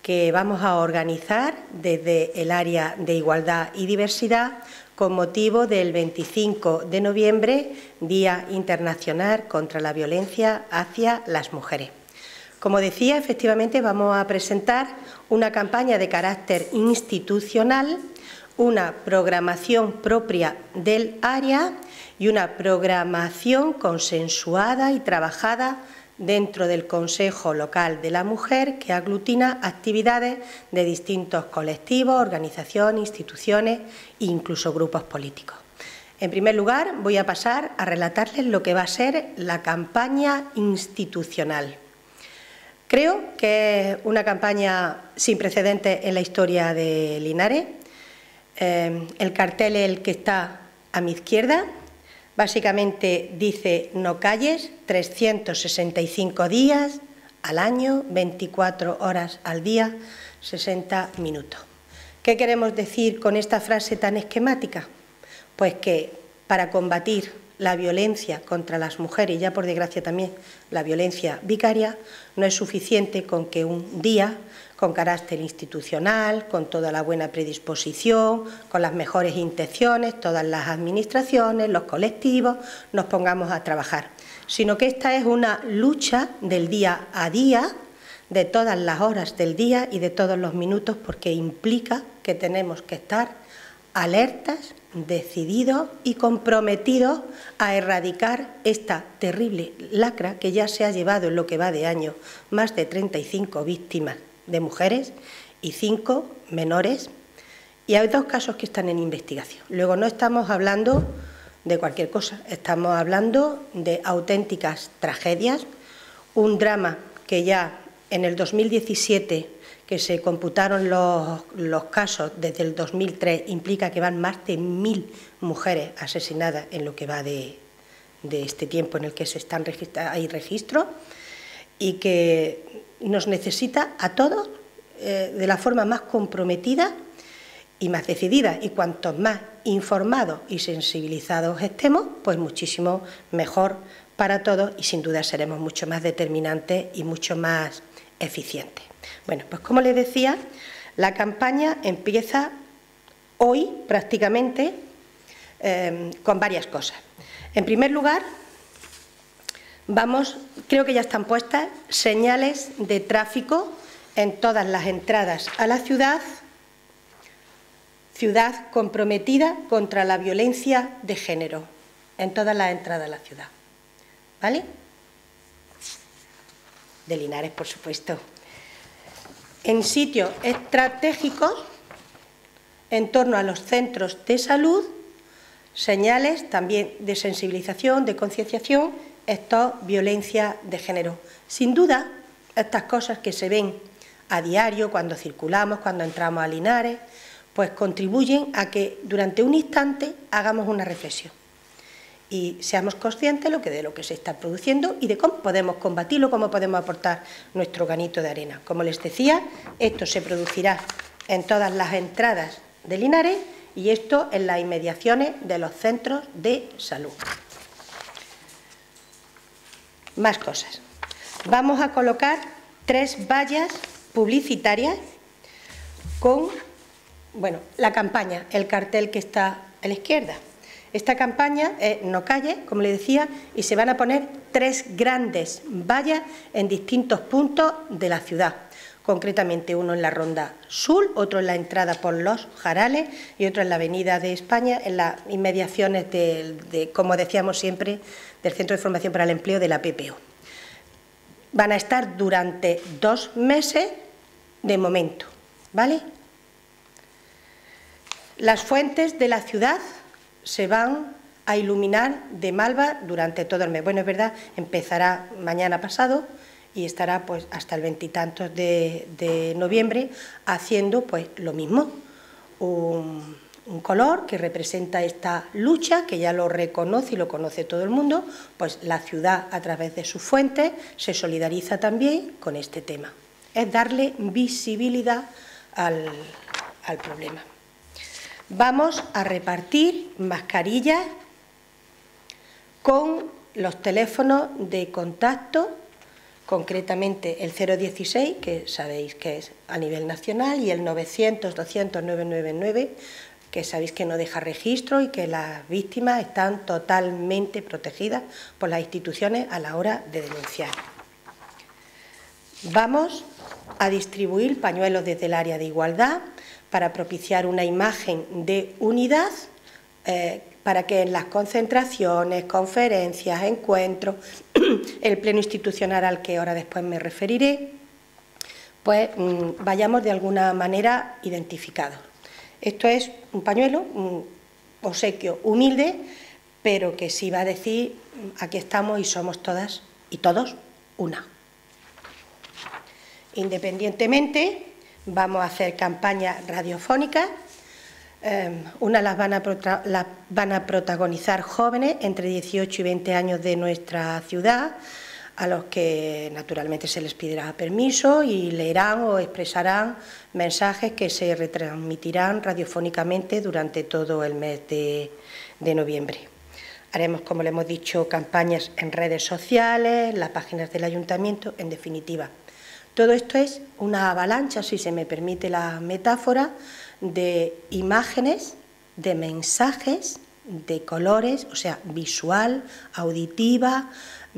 que vamos a organizar desde el área de Igualdad y Diversidad con motivo del 25 de noviembre, Día Internacional contra la Violencia hacia las Mujeres. Como decía, efectivamente vamos a presentar una campaña de carácter institucional, una programación propia del área y una programación consensuada y trabajada dentro del Consejo Local de la Mujer, que aglutina actividades de distintos colectivos, organizaciones, instituciones e incluso grupos políticos. En primer lugar, voy a pasar a relatarles lo que va a ser la campaña institucional. Creo que es una campaña sin precedentes en la historia de Linares. El cartel es el que está a mi izquierda. Básicamente dice: no calles, 365 días al año, 24 horas al día, 60 minutos. ¿Qué queremos decir con esta frase tan esquemática? Pues que para combatir la violencia contra las mujeres, y ya por desgracia también la violencia vicaria, no es suficiente con que un día, con carácter institucional, con toda la buena predisposición, con las mejores intenciones, todas las administraciones, los colectivos, nos pongamos a trabajar, sino que esta es una lucha del día a día, de todas las horas del día y de todos los minutos, porque implica que tenemos que estar alertas, decididos y comprometidos a erradicar esta terrible lacra que ya se ha llevado en lo que va de año más de 35 víctimas de mujeres y 5 menores, y hay 2 casos que están en investigación. Luego no estamos hablando de cualquier cosa, estamos hablando de auténticas tragedias, un drama que ya en el 2017, que se computaron los casos desde el 2003, implica que van más de 1000 mujeres asesinadas en lo que va de este tiempo en el que se están hay registros, y que nos necesita a todos de la forma más comprometida y más decidida, y cuantos más informados y sensibilizados estemos, pues muchísimo mejor para todos, y sin duda seremos mucho más determinantes y mucho más eficientes. Bueno, pues como les decía, la campaña empieza hoy prácticamente con varias cosas. En primer lugar, creo que ya están puestas señales de tráfico en todas las entradas a la ciudad comprometida contra la violencia de género, en todas las entradas a la ciudad, ¿vale? De Linares, por supuesto. En sitios estratégicos, en torno a los centros de salud, señales también de sensibilización, de concienciación, esto es violencia de género. Sin duda, estas cosas que se ven a diario, cuando circulamos, cuando entramos a Linares, pues contribuyen a que durante un instante hagamos una reflexión y seamos conscientes de lo que se está produciendo y de cómo podemos combatirlo, cómo podemos aportar nuestro granito de arena. Como les decía, esto se producirá en todas las entradas de Linares y esto en las inmediaciones de los centros de salud. Más cosas. Vamos a colocar 3 vallas publicitarias con, la campaña, el cartel que está a la izquierda. Esta campaña es No calles, como le decía, y se van a poner 3 grandes vallas en distintos puntos de la ciudad. Concretamente uno en la Ronda Sur, otro en la entrada por Los Jarales y otro en la Avenida de España, en las inmediaciones como decíamos siempre, del Centro de Formación para el Empleo de la PPO. Van a estar durante 2 meses de momento, ¿vale? Las fuentes de la ciudad se van a iluminar de malva durante todo el mes. Bueno, es verdad, empezará mañana pasado y estará pues hasta el 20 y tantos de noviembre haciendo pues lo mismo, un color que representa esta lucha, que ya lo reconoce y lo conoce todo el mundo, pues la ciudad a través de sus fuentes se solidariza también con este tema. Es darle visibilidad al problema. Vamos a repartir mascarillas con los teléfonos de contacto concretamente el 016, que sabéis que es a nivel nacional, y el 900-200-999, que sabéis que no deja registro y que las víctimas están totalmente protegidas por las instituciones a la hora de denunciar. Vamos a distribuir pañuelos desde el área de igualdad para propiciar una imagen de unidad, para que en las concentraciones, conferencias, encuentros, el pleno institucional al que ahora después me referiré, pues vayamos de alguna manera identificados. Esto es un pañuelo, un obsequio humilde, pero que sí va a decir: aquí estamos y somos todas y todos una. Independientemente, vamos a hacer campañas radiofónicas. Unas las van a protagonizar jóvenes entre 18 y 20 años de nuestra ciudad, a los que naturalmente se les pedirá permiso y leerán o expresarán mensajes que se retransmitirán radiofónicamente durante todo el mes de noviembre. Haremos, como le hemos dicho, campañas en redes sociales, en las páginas del ayuntamiento, en definitiva. Todo esto es una avalancha, si se me permite la metáfora, de imágenes, de mensajes, de colores, o sea, visual, auditiva,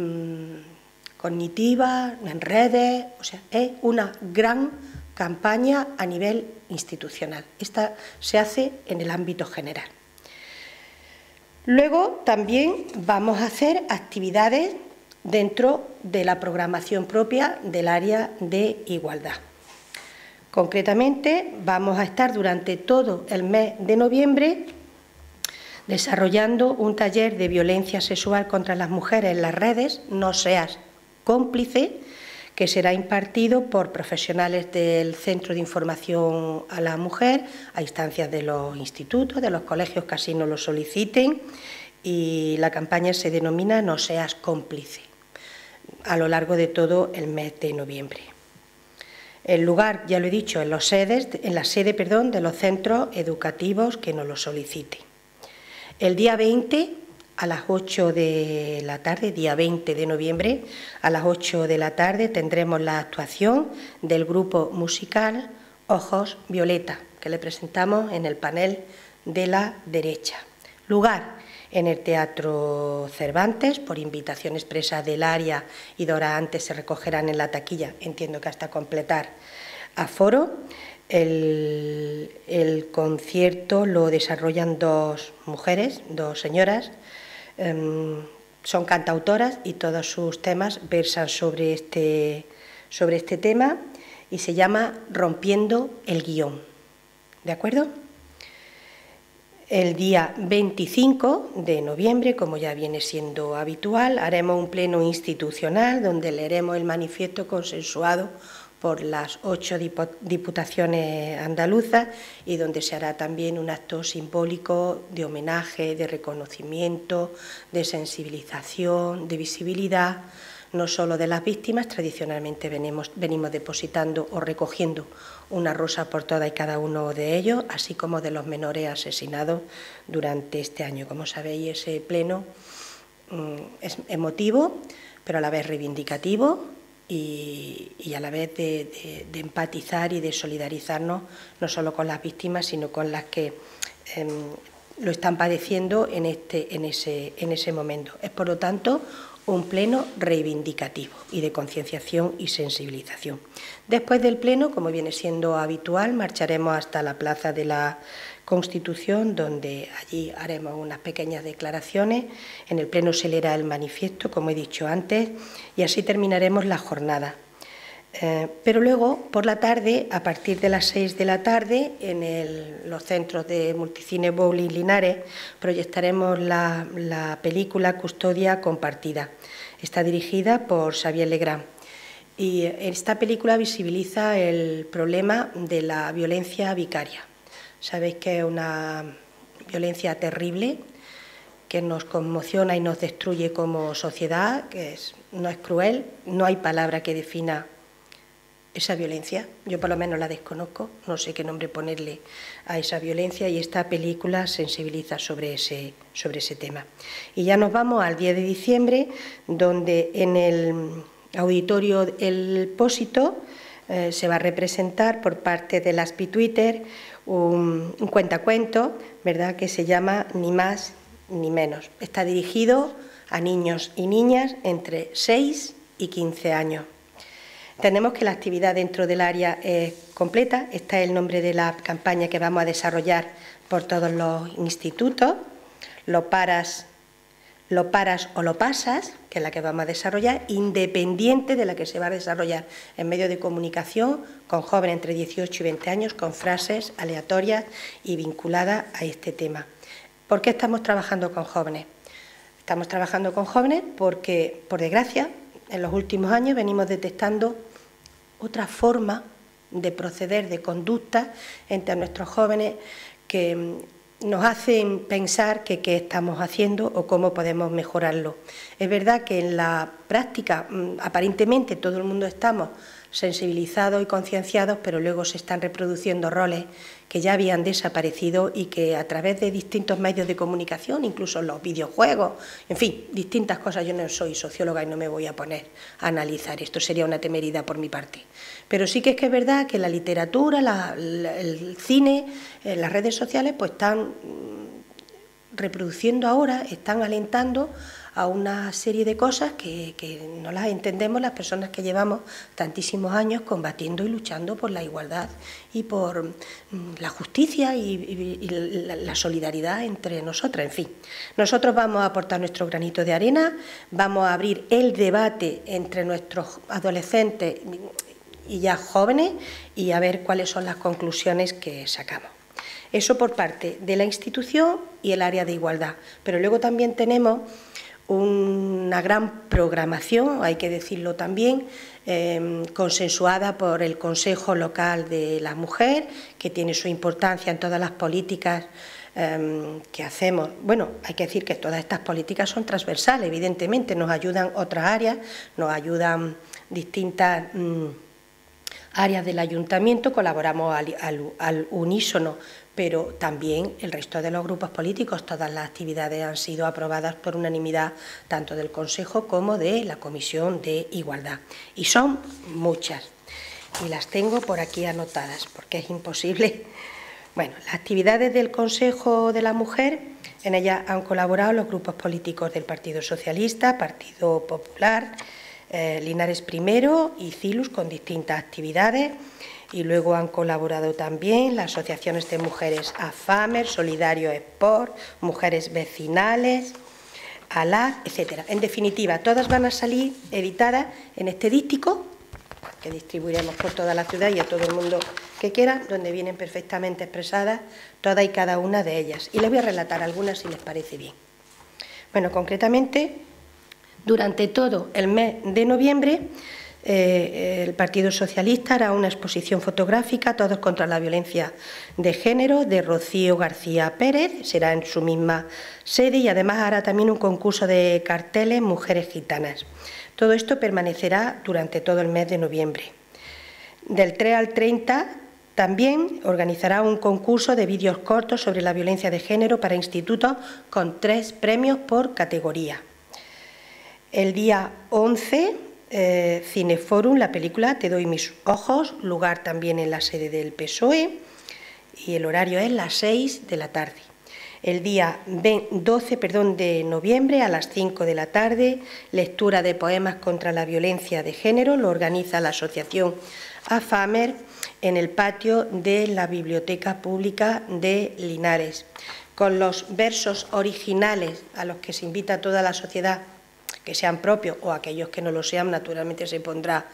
cognitiva, en redes, o sea, es una gran campaña a nivel institucional. Esta se hace en el ámbito general. Luego también vamos a hacer actividades dentro de la programación propia del área de igualdad. Concretamente, vamos a estar durante todo el mes de noviembre desarrollando un taller de violencia sexual contra las mujeres en las redes, No seas cómplice, que será impartido por profesionales del Centro de Información a la Mujer, a instancias de los institutos, de los colegios que así nos lo soliciten, y la campaña se denomina No seas cómplice, a lo largo de todo el mes de noviembre. El lugar, ya lo he dicho, en la sede de los centros educativos que nos lo soliciten. El día 20, a las 8 de la tarde, día 20 de noviembre, a las 8 de la tarde tendremos la actuación del grupo musical Ojos Violeta, que le presentamos en el panel de la derecha. Lugar, en el Teatro Cervantes, por invitación expresa del área, y de hora antes se recogerán en la taquilla, entiendo que hasta completar aforo. El concierto lo desarrollan dos mujeres, dos señoras, son cantautoras y todos sus temas versan sobre este tema, y se llama Rompiendo el guión. ¿De acuerdo? El día 25 de noviembre, como ya viene siendo habitual, haremos un pleno institucional donde leeremos el manifiesto consensuado por las 8 diputaciones andaluzas y donde se hará también un acto simbólico de homenaje, de reconocimiento, de sensibilización, de visibilidad, no solo de las víctimas. Tradicionalmente venimos depositando o recogiendo una rosa por toda y cada uno de ellos, así como de los menores asesinados durante este año. Como sabéis, ese pleno es emotivo, pero a la vez reivindicativo y a la vez de empatizar y de solidarizarnos no solo con las víctimas, sino con las que lo están padeciendo en ese momento. Es, por lo tanto, un pleno reivindicativo y de concienciación y sensibilización. Después del pleno, como viene siendo habitual, marcharemos hasta la Plaza de la Constitución, donde allí haremos unas pequeñas declaraciones. En el pleno se leerá el manifiesto, como he dicho antes, y así terminaremos la jornada. Pero luego, por la tarde, a partir de las 6 de la tarde, en los centros de Multicine Bowling Linares, proyectaremos la película Custodia Compartida. Está dirigida por Xavier Legrand. Y esta película visibiliza el problema de la violencia vicaria. Sabéis que es una violencia terrible, que nos conmociona y nos destruye como sociedad, no es cruel, no hay palabra que defina esa violencia. Yo por lo menos la desconozco, no sé qué nombre ponerle a esa violencia, y esta película sensibiliza sobre ese tema. Y ya nos vamos al 10 de diciembre, donde en auditorio El Pósito se va a representar por parte de las Twitter un cuentacuento, ¿verdad?, que se llama Ni más ni menos. Está dirigido a niños y niñas entre 6 y 15 años. Entendemos que la actividad dentro del área es completa. Este es el nombre de la campaña que vamos a desarrollar por todos los institutos. Lo paras o lo pasas, que es la que vamos a desarrollar, independiente de la que se va a desarrollar en medios de comunicación con jóvenes entre 18 y 20 años, con frases aleatorias y vinculadas a este tema. ¿Por qué estamos trabajando con jóvenes? Estamos trabajando con jóvenes porque, por desgracia, en los últimos años venimos detectando otra forma de proceder, de conducta entre nuestros jóvenes que nos hacen pensar que qué estamos haciendo o cómo podemos mejorarlo. Es verdad que en la práctica aparentemente todo el mundo estamos sensibilizados y concienciados, pero luego se están reproduciendo roles que ya habían desaparecido y que a través de distintos medios de comunicación, incluso los videojuegos, en fin, distintas cosas. Yo no soy socióloga y no me voy a poner a analizar, esto sería una temeridad por mi parte. Pero sí que es verdad que la literatura, el cine, las redes sociales, pues están reproduciendo ahora, están alentando a una serie de cosas que no las entendemos las personas que llevamos tantísimos años combatiendo y luchando por la igualdad y por la justicia y la solidaridad entre nosotras. En fin, nosotros vamos a aportar nuestro granito de arena, vamos a abrir el debate entre nuestros adolescentes y ya jóvenes y a ver cuáles son las conclusiones que sacamos. Eso por parte de la institución y el área de igualdad, pero luego también tenemos una gran programación, hay que decirlo también, consensuada por el Consejo Local de la Mujer, que tiene su importancia en todas las políticas que hacemos. Bueno, hay que decir que todas estas políticas son transversales, evidentemente, nos ayudan otras áreas, nos ayudan distintas áreas del ayuntamiento, colaboramos al unísono, pero también el resto de los grupos políticos, todas las actividades han sido aprobadas por unanimidad tanto del Consejo como de la Comisión de Igualdad. Y son muchas, y las tengo por aquí anotadas, porque es imposible. Bueno, las actividades del Consejo de la Mujer, en ellas han colaborado los grupos políticos del Partido Socialista, Partido Popular, Linares Primero y Cilus, con distintas actividades. Y luego han colaborado también las asociaciones de mujeres AFAMER, Solidario Sport, Mujeres Vecinales, ALAD, etcétera. En definitiva, todas van a salir editadas en este díptico que distribuiremos por toda la ciudad y a todo el mundo que quiera, donde vienen perfectamente expresadas todas y cada una de ellas. Y les voy a relatar algunas si les parece bien. Bueno, concretamente, durante todo el mes de noviembre, el Partido Socialista hará una exposición fotográfica, Todos contra la violencia de género, de Rocío García Pérez, será en su misma sede, y además hará también un concurso de carteles Mujeres Gitanas. Todo esto permanecerá durante todo el mes de noviembre. Del 3 al 30 también organizará un concurso de vídeos cortos sobre la violencia de género para institutos con 3 premios por categoría. El día 11, Cineforum, la película Te doy mis ojos, lugar también en la sede del PSOE, y el horario es las 6 de la tarde. El día 12 de noviembre a las 5 de la tarde, lectura de poemas contra la violencia de género, lo organiza la asociación AFAMER en el patio de la Biblioteca Pública de Linares, con los versos originales a los que se invita a toda la sociedad que sean propios, o aquellos que no lo sean, naturalmente se pondrá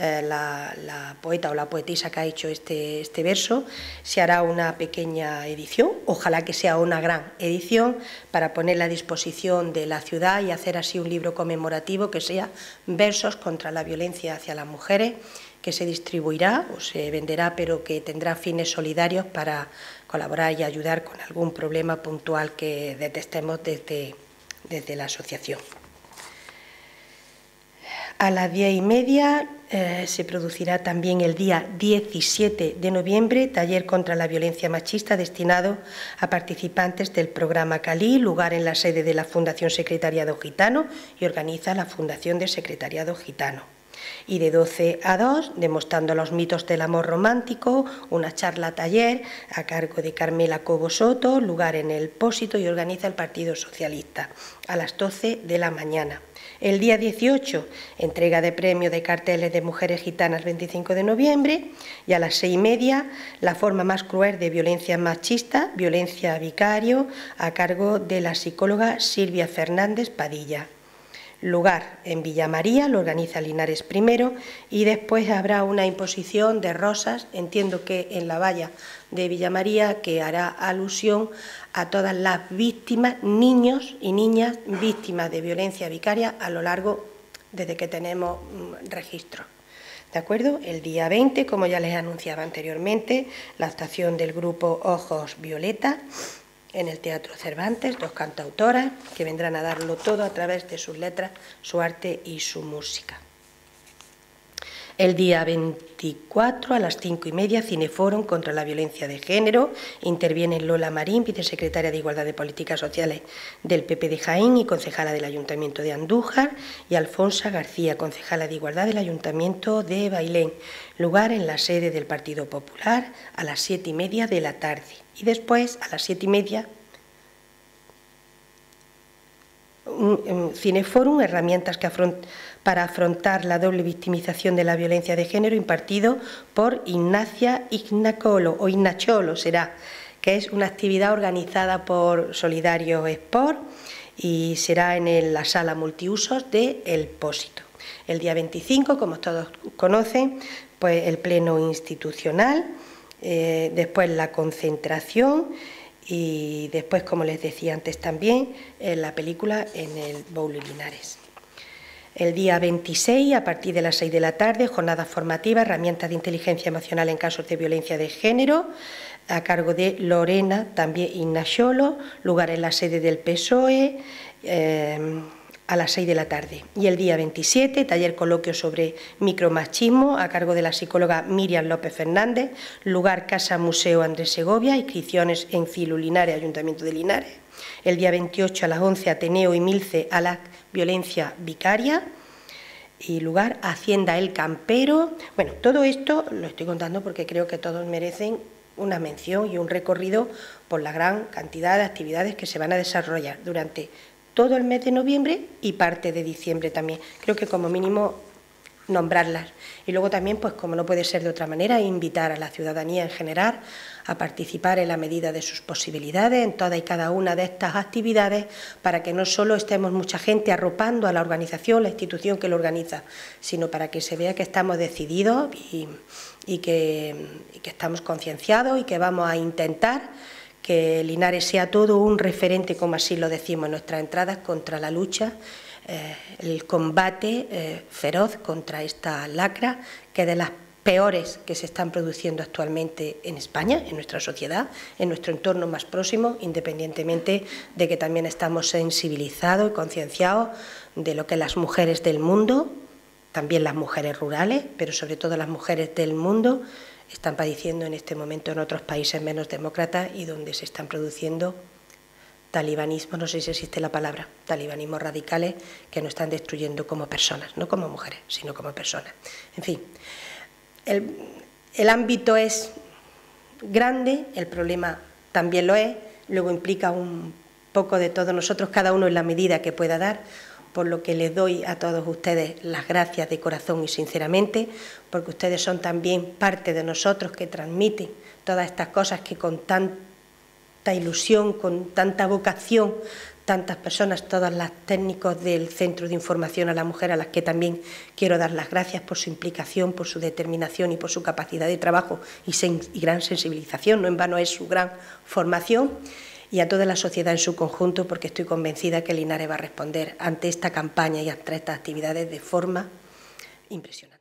la poeta o la poetisa que ha hecho este verso. Se hará una pequeña edición, ojalá que sea una gran edición, para ponerla a disposición de la ciudad y hacer así un libro conmemorativo que sea versos contra la violencia hacia las mujeres, que se distribuirá o se venderá, pero que tendrá fines solidarios para colaborar y ayudar con algún problema puntual que detectemos desde la asociación. A las 10:30 se producirá también el día 17 de noviembre taller contra la violencia machista destinado a participantes del programa CALI, lugar en la sede de la Fundación Secretariado Gitano, y organiza la Fundación de Secretariado Gitano. Y de 12 a 2, demostrando los mitos del amor romántico, una charla taller a cargo de Carmela Cobo Soto, lugar en el Pósito, y organiza el Partido Socialista a las 12 de la mañana. El día 18, entrega de premio de carteles de mujeres gitanas 25 de noviembre, y a las 6:30, la forma más cruel de violencia machista, violencia vicario, a cargo de la psicóloga Silvia Fernández Padilla. Lugar en Villa María, lo organiza Linares I, y después habrá una imposición de rosas, entiendo que en la valla de Villa María, que hará alusión a todas las víctimas, niños y niñas víctimas de violencia vicaria a lo largo desde que tenemos registro. ¿De acuerdo? El día 20, como ya les anunciaba anteriormente, la actuación del grupo Ojos Violeta en el Teatro Cervantes, 2 cantautoras que vendrán a darlo todo a través de sus letras, su arte y su música. El día 24, a las 5:30, Cineforum contra la violencia de género. Intervienen Lola Marín, vicesecretaria de Igualdad de Políticas Sociales del PP de Jaén y concejala del Ayuntamiento de Andújar, y Alfonsa García, concejala de Igualdad del Ayuntamiento de Bailén. Lugar en la sede del Partido Popular a las 7:30 de la tarde. Y después, a las 7:30, un Cineforum, herramientas para afrontar la doble victimización de la violencia de género, impartido por Ignacia Ignacholo, o Ignacholo será, que es una actividad organizada por Solidario Sport y será en la sala multiusos de El Pósito. El día 25, como todos conocen, pues el pleno institucional, después la concentración y después, como les decía antes también, la película en el Bowling Linares. El día 26, a partir de las 6 de la tarde, jornada formativa, herramientas de inteligencia emocional en casos de violencia de género, a cargo de Lorena, también Ignacholo, lugar en la sede del PSOE, a las 6 de la tarde. Y el día 27, taller coloquio sobre micromachismo, a cargo de la psicóloga Miriam López Fernández, lugar Casa Museo Andrés Segovia, inscripciones en Filu Linares, Ayuntamiento de Linares. El día 28, a las 11, Ateneo y Milce a la violencia vicaria, y lugar Hacienda El Campero. Bueno, todo esto lo estoy contando porque creo que todos merecen una mención y un recorrido por la gran cantidad de actividades que se van a desarrollar durante todo el mes de noviembre y parte de diciembre también. Creo que como mínimo nombrarlas. Y luego también, pues como no puede ser de otra manera, invitar a la ciudadanía en general a participar en la medida de sus posibilidades en todas y cada una de estas actividades, para que no solo estemos mucha gente arropando a la organización, la institución que lo organiza, sino para que se vea que estamos decididos y que estamos concienciados y que vamos a intentar que Linares sea todo un referente, como así lo decimos en nuestras entradas, contra la lucha, el combate feroz contra esta lacra, que es de las peores que se están produciendo actualmente en España, en nuestra sociedad, en nuestro entorno más próximo, independientemente de que también estamos sensibilizados y concienciados de lo que las mujeres del mundo, también las mujeres rurales, pero sobre todo las mujeres del mundo, están padeciendo en este momento en otros países menos demócratas y donde se están produciendo talibanismo, no sé si existe la palabra, talibanismos radicales que nos están destruyendo como personas, no como mujeres, sino como personas. En fin, el ámbito es grande, el problema también lo es, luego implica un poco de todos nosotros, cada uno en la medida que pueda dar, por lo que les doy a todos ustedes las gracias de corazón y sinceramente, porque ustedes son también parte de nosotros que transmiten todas estas cosas que con tanta ilusión, con tanta vocación, tantas personas, todos los técnicos del Centro de Información a la Mujer, a las que también quiero dar las gracias por su implicación, por su determinación y por su capacidad de trabajo y gran sensibilización, no en vano es su gran formación, y a toda la sociedad en su conjunto, porque estoy convencida que Linares va a responder ante esta campaña y ante estas actividades de forma impresionante.